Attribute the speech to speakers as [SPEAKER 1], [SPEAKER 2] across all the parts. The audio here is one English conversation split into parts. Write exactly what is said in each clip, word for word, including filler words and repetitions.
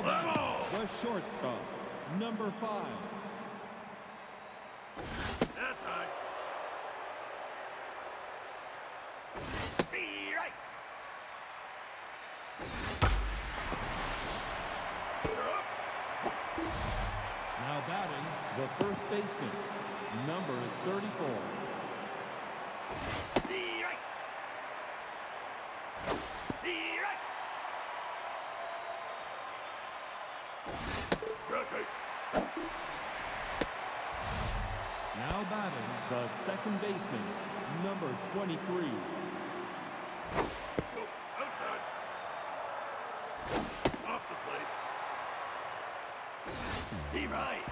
[SPEAKER 1] batting, the shortstop, number five.
[SPEAKER 2] That's high. Be right.
[SPEAKER 1] Now batting, the first baseman, number thirty-four.
[SPEAKER 2] Be right. Be right. Strike eight.
[SPEAKER 1] Now batting, the second baseman, number twenty-three.
[SPEAKER 2] Go outside. Off the plate. Stay right.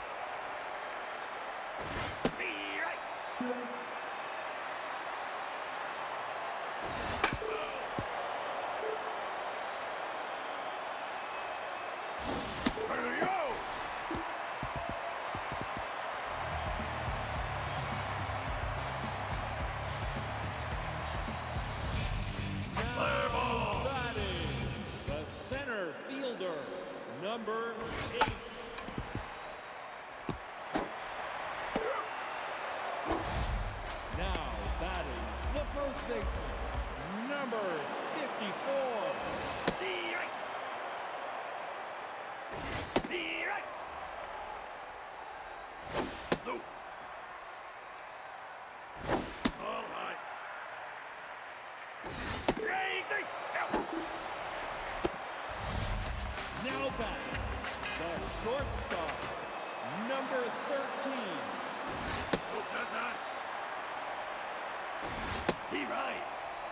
[SPEAKER 2] Be right. Where do you go?
[SPEAKER 1] Now batting, the center fielder, number eight. Now batting, the first baseman, number fifty-four.
[SPEAKER 2] Be right. Be right. Low. All high. Great thing. Out.
[SPEAKER 1] Now batting, the shortstop, number thirteen.
[SPEAKER 2] Oh, that's high. Stay right.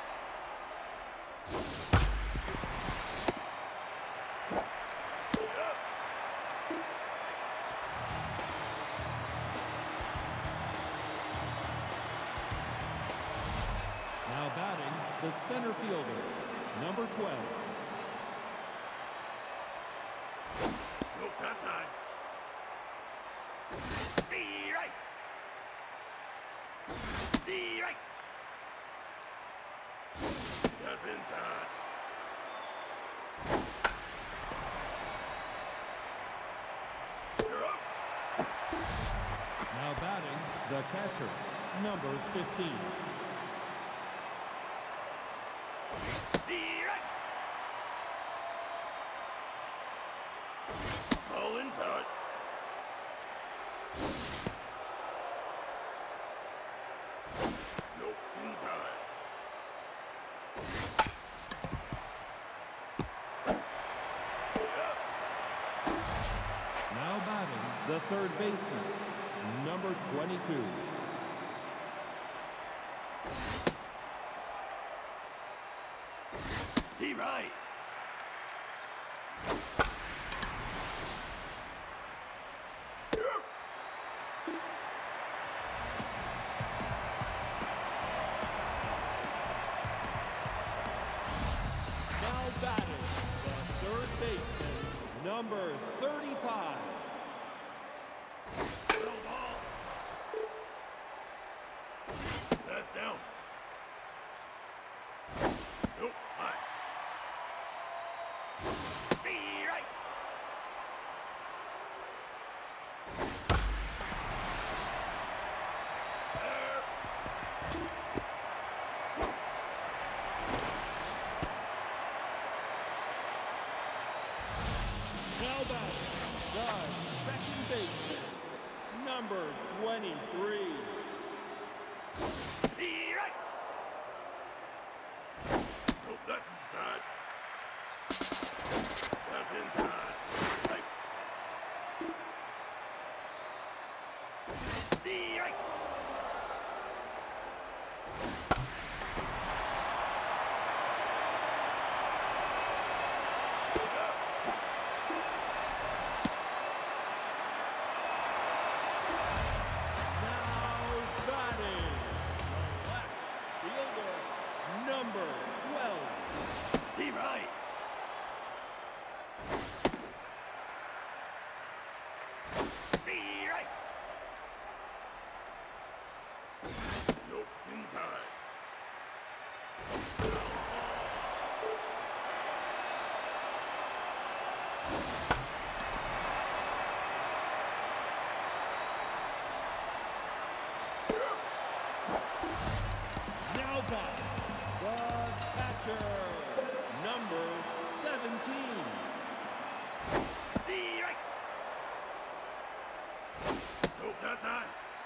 [SPEAKER 2] Up.
[SPEAKER 1] Now batting, the center fielder, number twelve.
[SPEAKER 2] Oh, that's high. Be right. Be right. That's inside. You're up.
[SPEAKER 1] Now batting, the catcher, number fifteen.
[SPEAKER 2] Be right. All inside. Nope, inside. Up.
[SPEAKER 1] Now batting, the third baseman, number twenty-two.
[SPEAKER 2] Stay right.
[SPEAKER 1] Now batting, the third baseman, number thirty-five.
[SPEAKER 2] Little ball. That's down. Nope, high. Be right. There.
[SPEAKER 1] Now batting, the second baseman, number twenty-three.
[SPEAKER 2] Be right. Nope, that's inside. That's inside. Right. Be right.
[SPEAKER 1] Now batting, the left fielder, number twelve.
[SPEAKER 2] Stay right. Be right. Nope, inside. The right. Nope, that's high.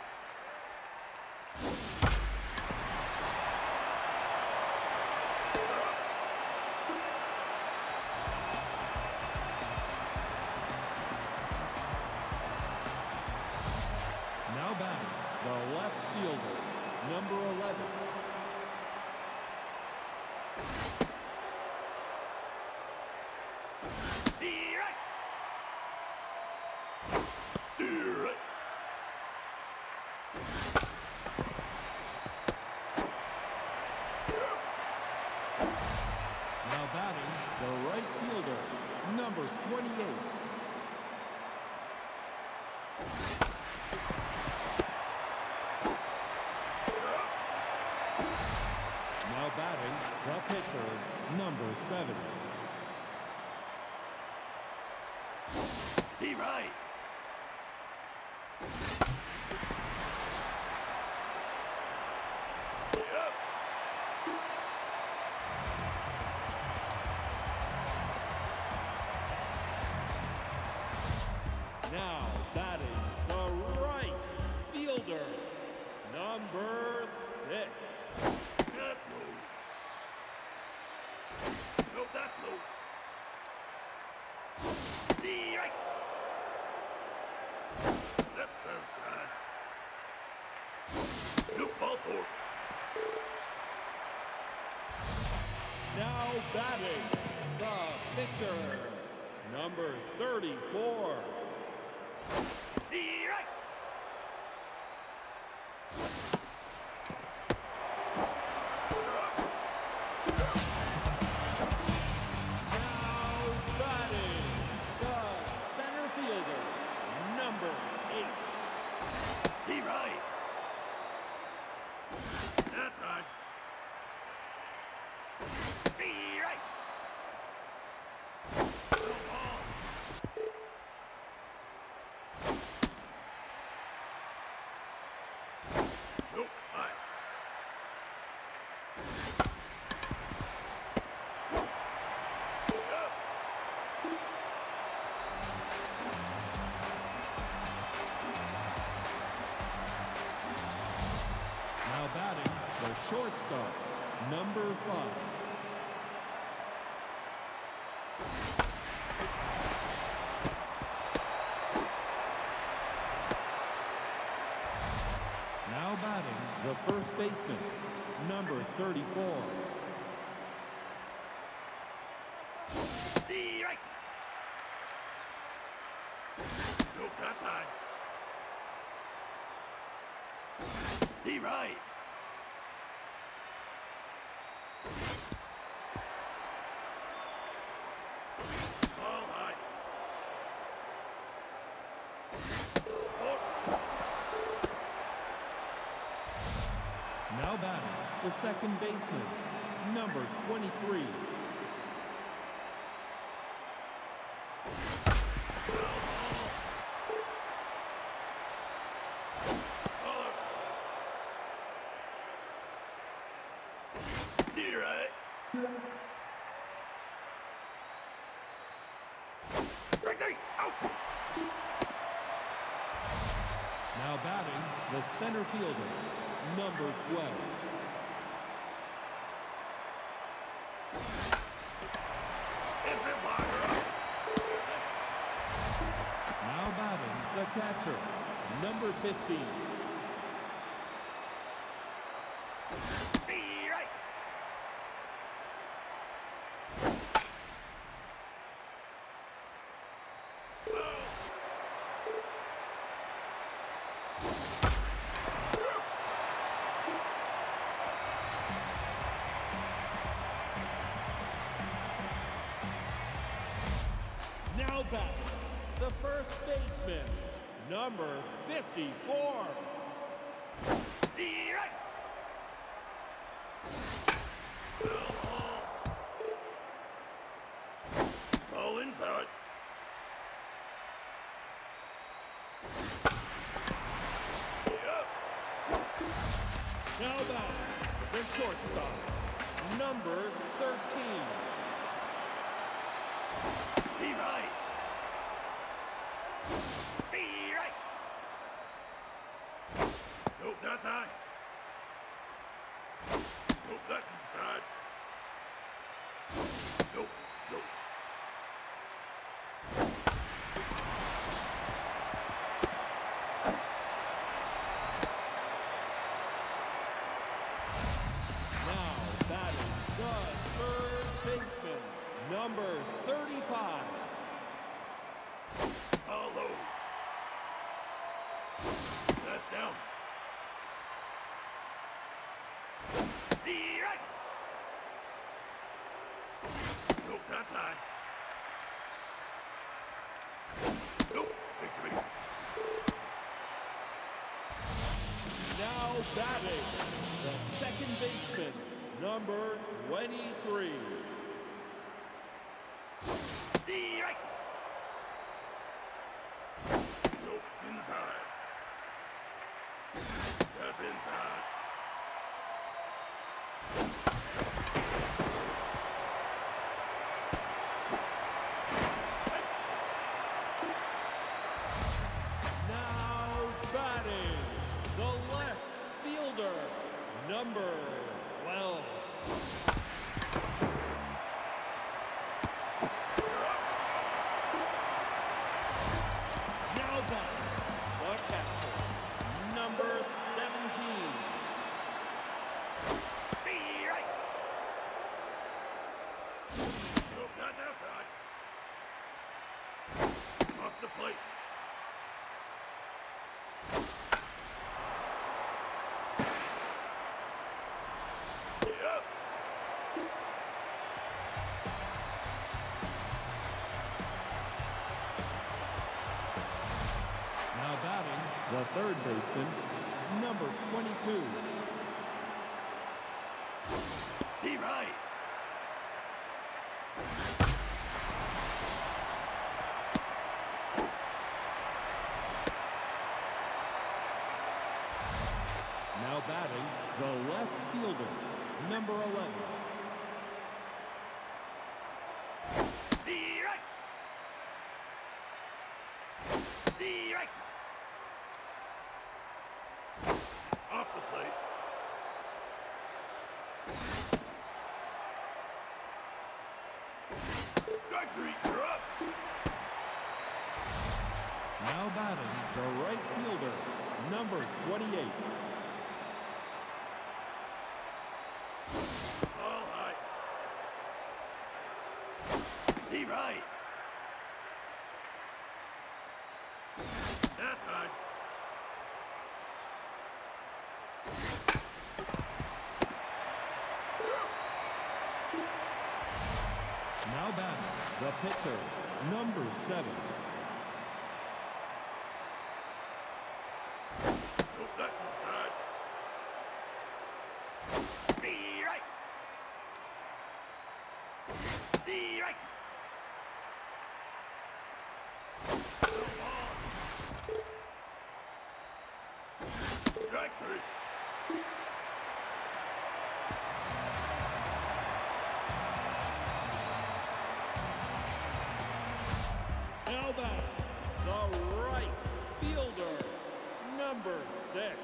[SPEAKER 1] Now batting, the left fielder, number eleven.
[SPEAKER 2] The right. The right.
[SPEAKER 1] Now batting, the right fielder, number twenty-eight. Now batting, the pitcher, number seven.
[SPEAKER 2] Steve Wright. Yep.
[SPEAKER 1] Now batting, the right fielder, number six.
[SPEAKER 2] That's low. Nope, that's low. The right. That's outside. Nope, ball four.
[SPEAKER 1] Now batting, the pitcher, number thirty-four.
[SPEAKER 2] The right.
[SPEAKER 1] Now batting, the center fielder, number eight.
[SPEAKER 2] Steve Wright. That's high. The right. No ball. Nope, high. Yep.
[SPEAKER 1] Now batting, the shortstop, number five. Now batting, the first baseman, number thirty-four.
[SPEAKER 2] The right. Nope, that's high. Steve Wright. Ball high. Four.
[SPEAKER 1] Now batting, the second baseman, number twenty-three.
[SPEAKER 2] Ball outside. The right. Strike three. Out.
[SPEAKER 1] Now batting, the center fielder, number twelve.
[SPEAKER 2] If it blocker up.
[SPEAKER 1] Now batting, the catcher, number fifteen.
[SPEAKER 2] The right.
[SPEAKER 1] Now batting, the first baseman, number fifty-four.
[SPEAKER 2] The right. Ball inside. Yep.
[SPEAKER 1] Now batting, the shortstop, number thirteen.
[SPEAKER 2] Steve Wright. That's high. Nope, that's inside. Nope, nope.
[SPEAKER 1] Now batting the third baseman, number thirty-five.
[SPEAKER 2] All low. That's down. The right. Nope, that's high. Nope, victory.
[SPEAKER 1] Now batting the second baseman, number twenty-three.
[SPEAKER 2] The right. Nope, inside. That's inside.
[SPEAKER 1] Now batting the left fielder, number twelve. Now batting the catcher, number seventeen.
[SPEAKER 2] The right. Nope, that's outside. Off the plate. Yep.
[SPEAKER 1] Now batting the third baseman, number twenty-two.
[SPEAKER 2] Steve Wright.
[SPEAKER 1] Now batting the left fielder, number eleven.
[SPEAKER 2] The right. The right. Off the plate. Strike three, you're up.
[SPEAKER 1] Now batting the right fielder, number twenty-eight.
[SPEAKER 2] All high. Steve Wright. That's high.
[SPEAKER 1] Now batting the pitcher, number seven.
[SPEAKER 2] Nope, that's inside. The right. The right. No ball. Strike three.
[SPEAKER 1] Now batting the right fielder, number six.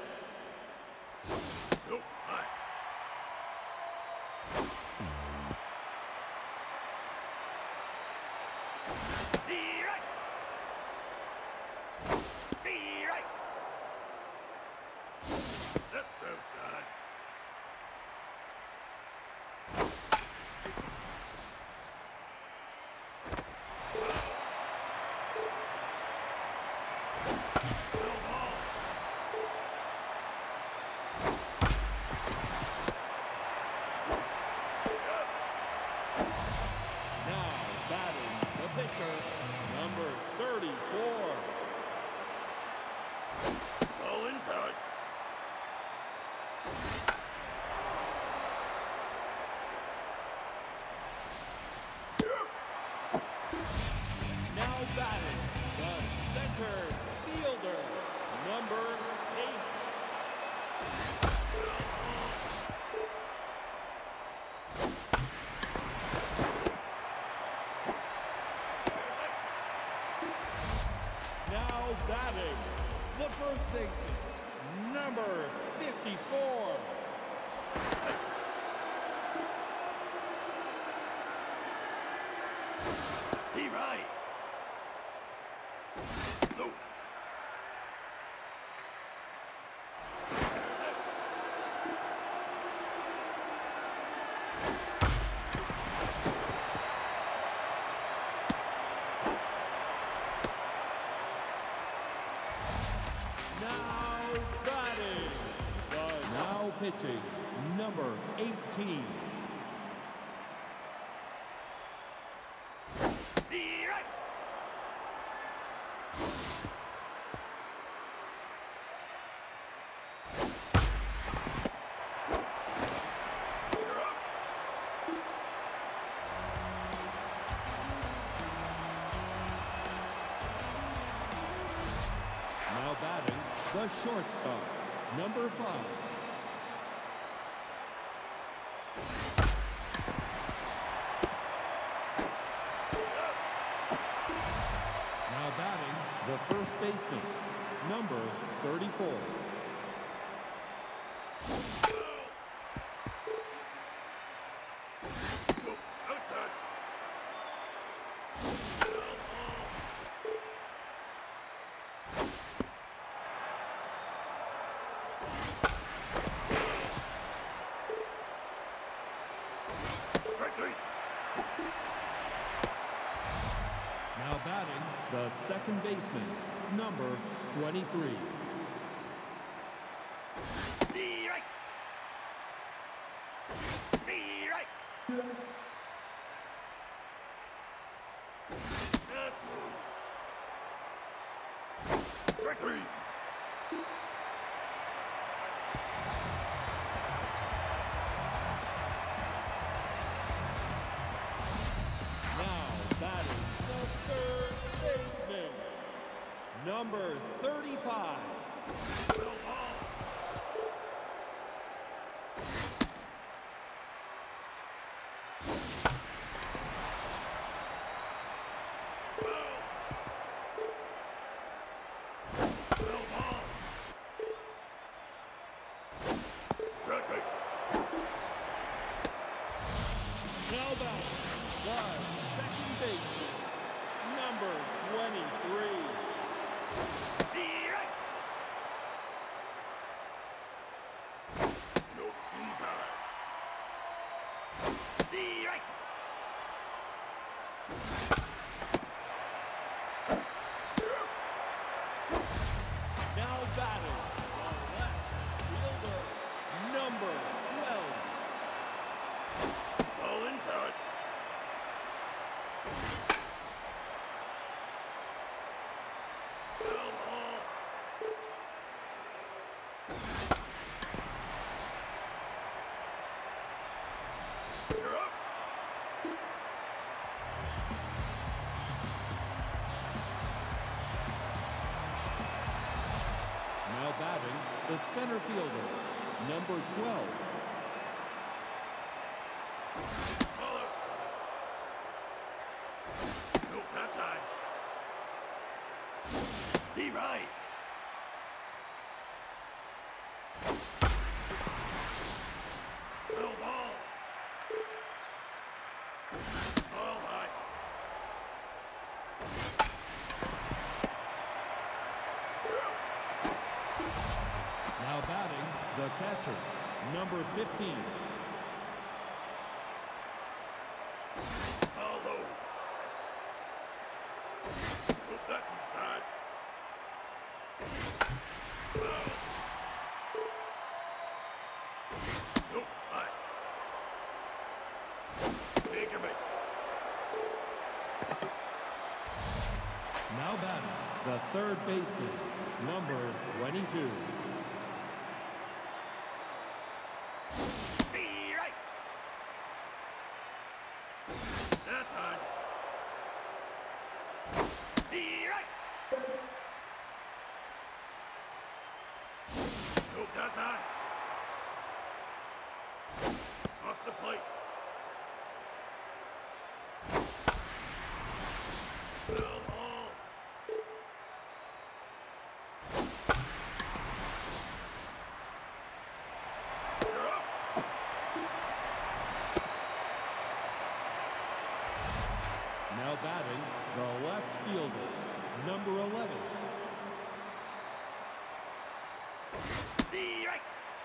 [SPEAKER 2] Nope, high. The right. The right. That's outside. No ball. Yep.
[SPEAKER 1] Now batting the pitcher, number thirty-four.
[SPEAKER 2] Ball inside. Yep.
[SPEAKER 1] Now batting the center fielder, number eight. Now batting the first baseman, number fifty-four.
[SPEAKER 2] Steve Wright. No.
[SPEAKER 1] Now batting. The now pitching, number eighteen.
[SPEAKER 2] Steve Wright. You're up.
[SPEAKER 1] Now batting, the shortstop, number five. Now batting, the first baseman, number thirty-four.
[SPEAKER 2] No. Outside. Strike three.
[SPEAKER 1] Now batting, the second baseman, number twenty-three.
[SPEAKER 2] Steve Wright. Steve Wright. That's low. Strike three.
[SPEAKER 1] Now batting, the third baseman, number thirty-five.
[SPEAKER 2] Well ball. Well. Well ball. Strike three.
[SPEAKER 1] Now batting, the second baseman, number twenty-three.
[SPEAKER 2] Steve Wright. Nope, inside. Steve Wright.
[SPEAKER 1] Now batting, the left fielder, number twelve.
[SPEAKER 2] Ball inside. Well ball. You're up.
[SPEAKER 1] Now batting, the center fielder, number twelve.
[SPEAKER 2] Ball outside. Nope, that's high. Steve Wright. Well ball. Ball high.
[SPEAKER 1] Now batting, the catcher, number fifteen.
[SPEAKER 2] Ball low. Nope, that's inside. Well. Nope, high. Take a base.
[SPEAKER 1] Now batting, the third baseman, number twenty-two.
[SPEAKER 2] Steve Wright. That's high. Steve Wright. Nope, that's high. Off the plate. Well ball.
[SPEAKER 1] number eleven.
[SPEAKER 2] Strike.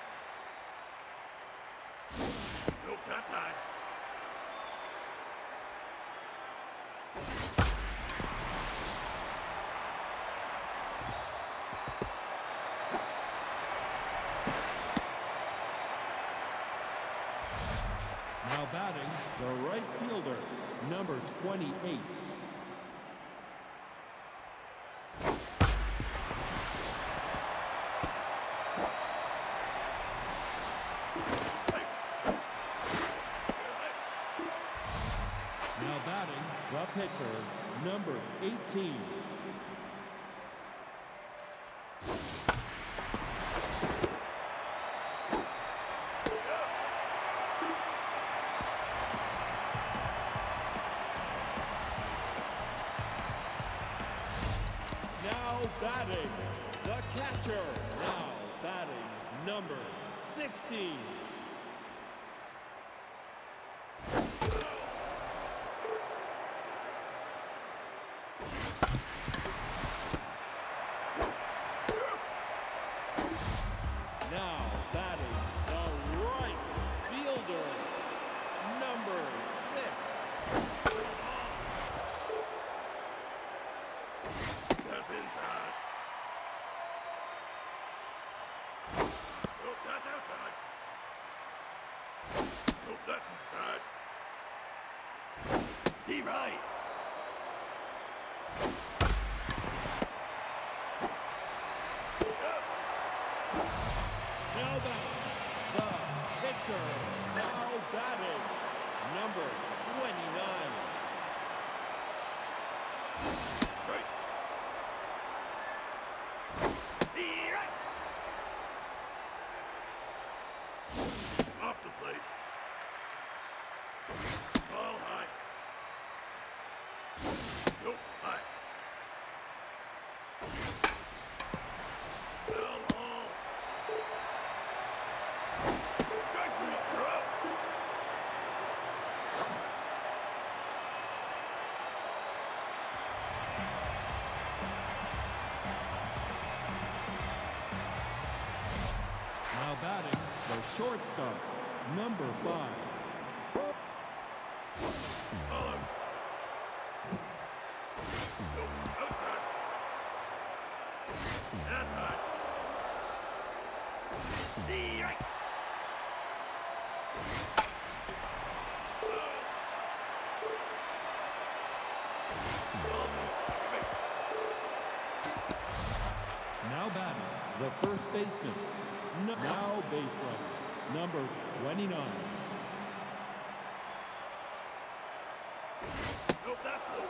[SPEAKER 2] Nope, that's high.
[SPEAKER 1] Now batting, the right fielder, number twenty-eight. Now batting, the pitcher, number eighteen. Now batting, the catcher. Now batting, number sixteen. Now batting, the right fielder, number six.
[SPEAKER 2] That's inside. Nope, that's outside. Nope, that's inside. Steve Wright.
[SPEAKER 1] Now batting, the pitcher. Now batting, number twenty-nine.
[SPEAKER 2] Right. Right. Off the plate. Ball high. Nope, high. Foul ball. Strike three, you're up.
[SPEAKER 1] Now batting, the shortstop, number five.
[SPEAKER 2] Ball outside. Nope, outside. That's high. Right.
[SPEAKER 1] Now batting, the first baseman. No, now base runner, number twenty-nine.
[SPEAKER 2] Nope, that's low.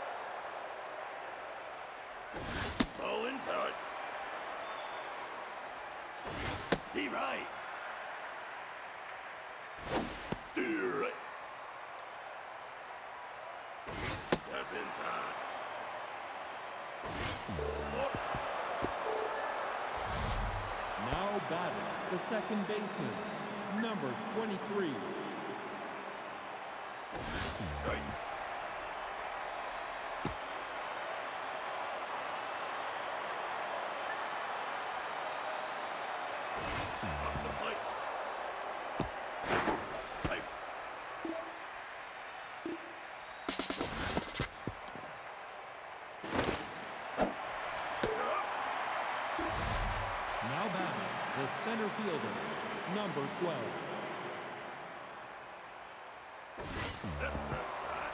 [SPEAKER 2] Ball inside. Steve Wright. Steve Wright. That's inside.
[SPEAKER 1] Now batting, the second baseman, number twenty-three.
[SPEAKER 2] Right. Off the plate. Right. You're up.
[SPEAKER 1] Now batting, the center fielder, number twelve.
[SPEAKER 2] That's outside.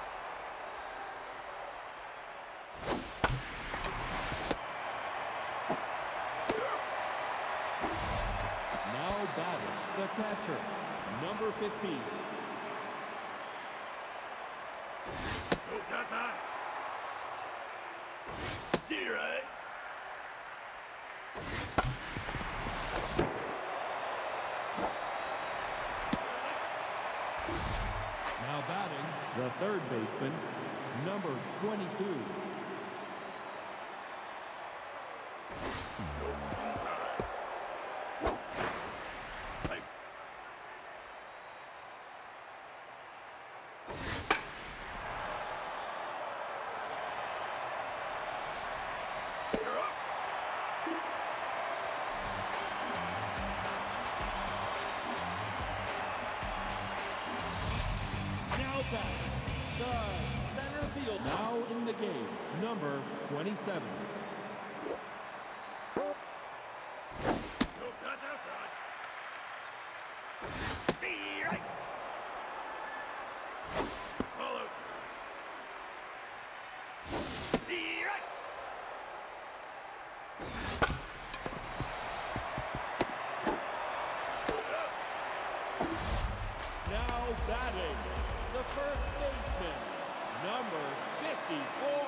[SPEAKER 1] Now batting, the catcher, number fifteen.
[SPEAKER 2] Nope, that's high. Steve Wright.
[SPEAKER 1] Now batting, the third baseman, number twenty-two.
[SPEAKER 2] Inside. Right.
[SPEAKER 1] twenty-seven.
[SPEAKER 2] Nope, that's outside. Be right. All outside. Be right.
[SPEAKER 1] Now batting, the first baseman, number fifty-four.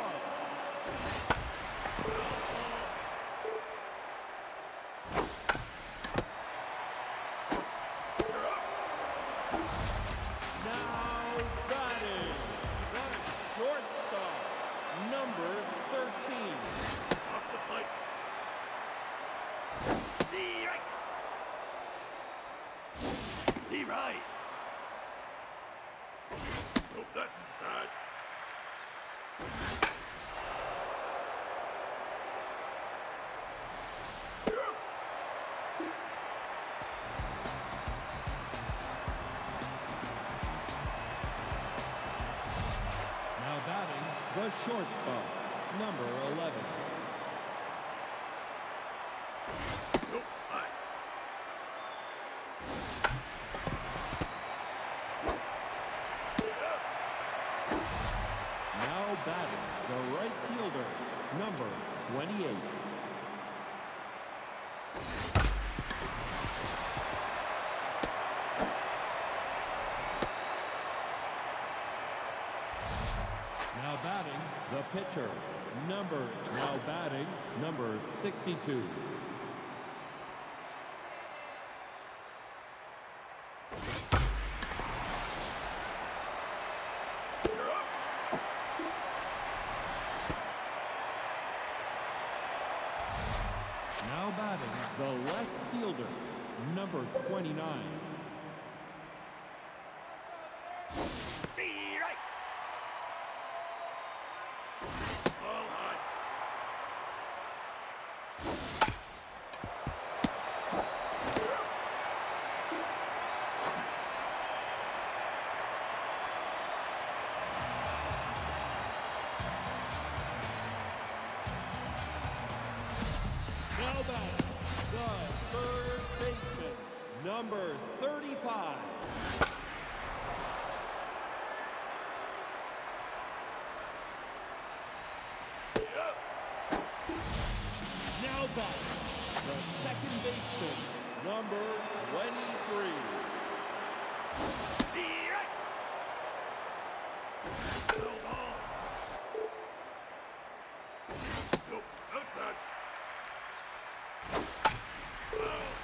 [SPEAKER 1] Now batting, the shortstop, number thirteen.
[SPEAKER 2] Off the plate. Be right. Stay right. Nope, that's inside.
[SPEAKER 1] Now batting, the shortstop, number eleven.
[SPEAKER 2] Nope, high.
[SPEAKER 1] Now batting, the right fielder, number twenty-eight. Now batting, the pitcher, number, now batting, number sixty-two.
[SPEAKER 2] You're up.
[SPEAKER 1] Now batting, the left fielder, number twenty-nine.
[SPEAKER 2] Be right. All high.
[SPEAKER 1] Now batting, the third baseman, number thirty-five.
[SPEAKER 2] Yep.
[SPEAKER 1] Now batting, the second baseman, number twenty-three.
[SPEAKER 2] Be right. No ball. Nope, outside. Oh.